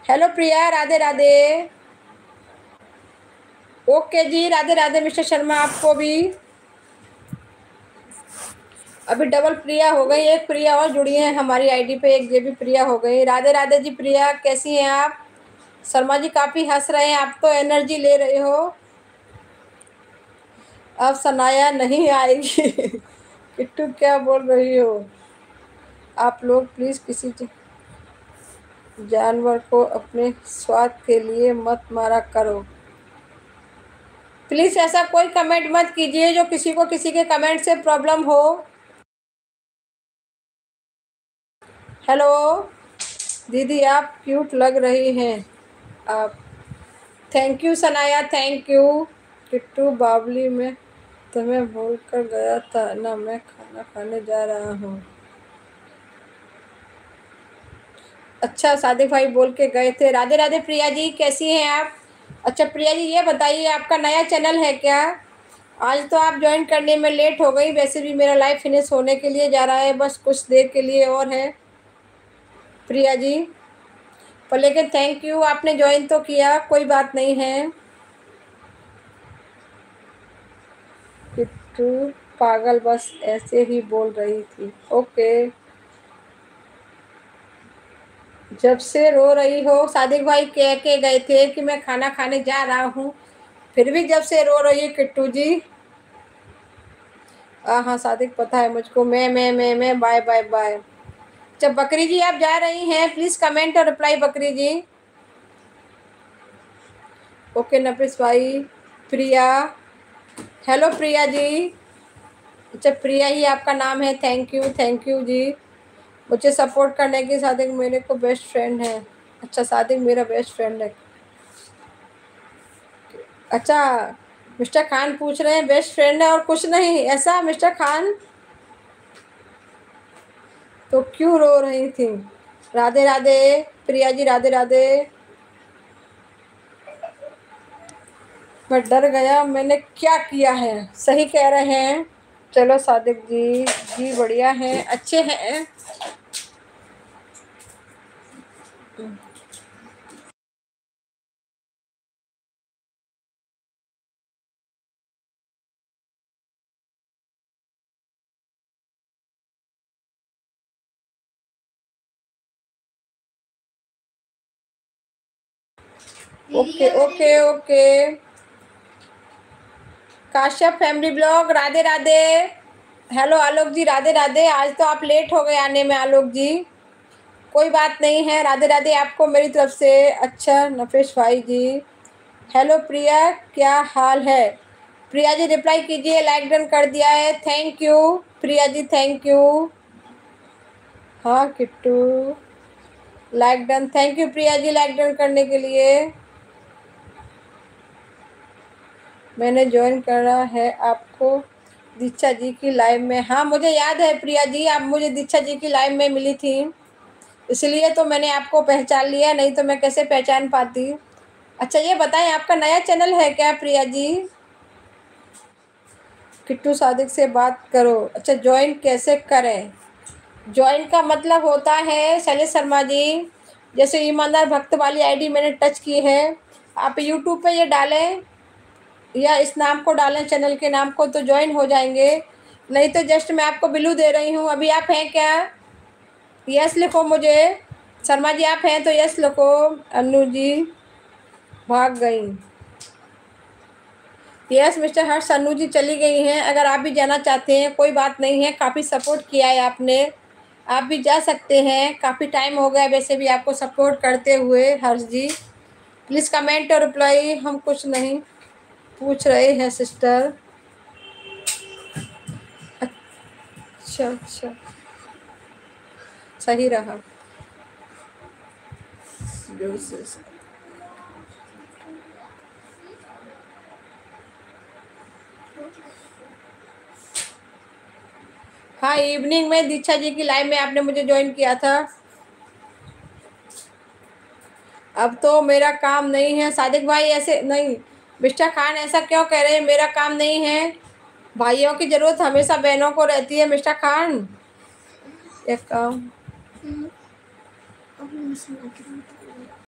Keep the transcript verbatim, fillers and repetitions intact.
Hello Priya, Radhe Radhe. Okay ji, Radhe Radhe mister Sharma, आपको भी। अभी डबल प्रिया हो गई, एक प्रिया और जुड़ी है हमारी आईडी पे, एक ये भी प्रिया हो गई। राधे राधे जी प्रिया, कैसी हैं आप? शर्मा जी काफ़ी हंस रहे हैं, आप तो एनर्जी ले रहे हो। अब सनाया नहीं आएगी। किट्टू क्या बोल रही हो? आप लोग प्लीज़ किसी जानवर को अपने स्वाद के लिए मत मारा करो। प्लीज़ ऐसा कोई कमेंट मत कीजिए जो किसी को किसी के कमेंट से प्रॉब्लम हो। हेलो दीदी, आप क्यूट लग रही हैं आप। Thank you Sanaya, thank you. Kittu बावली में तुम्हें भूल कर गया था ना, मैं खाना खाने जा रहा हूँ। अच्छा, सादिक भाई बोल के गए थे। राधे राधे प्रिया जी, कैसी हैं आप? अच्छा प्रिया जी, ये बताइए आपका नया चैनल है क्या? आज तो आप ज्वाइन करने में लेट हो गई, वैसे भी मेरा लाइव फिनिश होने के लिए जा रहा है, बस कुछ देर के लिए और है प्रिया जी। पर लेकिन थैंक यू, आपने ज्वाइन तो किया, कोई बात नहीं है। किट्टू पागल बस ऐसे ही बोल रही थी। ओके। जब से रो रही हो, सादिक भाई कह के गए थे कि मैं खाना खाने जा रहा हूँ, फिर भी जब से रो रही है किट्टू जी। हाँ हाँ सादिक, पता है मुझको। मैं मैं मैं मैं बाय बाय बाय। जब बकरी जी आप जा रही हैं, प्लीज़ कमेंट और रिप्लाई बकरी जी। ओके नफिस भाई। प्रिया, हेलो प्रिया जी। अच्छा प्रिया ही आपका नाम है, thank you thank you ji मुझे सपोर्ट करने की। सादिक मेरे को बेस्ट फ्रेंड है। अच्छा सादिक मेरा बेस्ट फ्रेंड है। अच्छा, मिस्टर खान पूछ रहे हैं बेस्ट फ्रेंड है और कुछ नहीं ऐसा मिस्टर खान? तो क्यों रो रही थी? राधे राधे प्रिया जी, राधे राधे। मैं डर गया, मैंने क्या किया है? सही कह रहे हैं। चलो सादिक जी जी बढ़िया हैं, अच्छे हैं। Okay okay okay. Kashyap family blog, Radhe Radhe. Hello Alok ji, Radhe Radhe. आज तो आप लेट हो गए आने में आलोक जी, कोई बात नहीं है। राधे राधे आपको मेरी तरफ से। अच्छा नफेश भाई जी। हेलो प्रिया, क्या हाल है? प्रिया जी रिप्लाई कीजिए, लाइक डन कर दिया है, thank you Priya ji, thank you. हाँ Kittu, like done, thank you Priya ji like done करने के लिए। मैंने ज्वाइन करा है आपको दीक्षा जी की लाइव में। हाँ मुझे याद है प्रिया जी, आप मुझे दीक्षा जी की लाइव में मिली थी, इसलिए तो मैंने आपको पहचान लिया, नहीं तो मैं कैसे पहचान पाती। अच्छा ये बताएं, आपका नया चैनल है क्या प्रिया जी? किट्टू सादिक से बात करो। अच्छा ज्वाइन कैसे करें? ज्वाइन का मतलब होता है शैलेश शर्मा जी, जैसे ईमानदार भक्त वाली आईडी मैंने टच की है, आप यूट्यूब पे ये डालें या इस नाम को डालें, चैनल के नाम को, तो ज्वाइन हो जाएंगे। नहीं तो जस्ट मैं आपको बिलू दे रही हूँ। अभी आप हैं क्या? यस लिखो मुझे। शर्मा जी आप हैं तो यस लिखो। अनु जी भाग गई। यस मिस्टर हर्ष, अनु जी चली गई हैं। अगर आप भी जाना चाहते हैं कोई बात नहीं है, काफ़ी सपोर्ट किया है आपने, आप भी जा सकते हैं। काफ़ी टाइम हो गया वैसे भी आपको सपोर्ट करते हुए हर्ष जी। प्लीज़ कमेंट और रिप्लाई। हम कुछ नहीं पूछ रहे हैं सिस्टर। अच्छा अच्छा, सही रहा। हाँ इवनिंग में दीक्षा जी की लाइव में आपने मुझे ज्वाइन किया था। अब तो मेरा काम नहीं है सादिक भाई, ऐसे नहीं। मिस्टर खान ऐसा क्यों कह रहे हैं, मेरा काम नहीं है। भाइयों की ज़रूरत हमेशा बहनों को रहती है मिस्टर खान। एक काम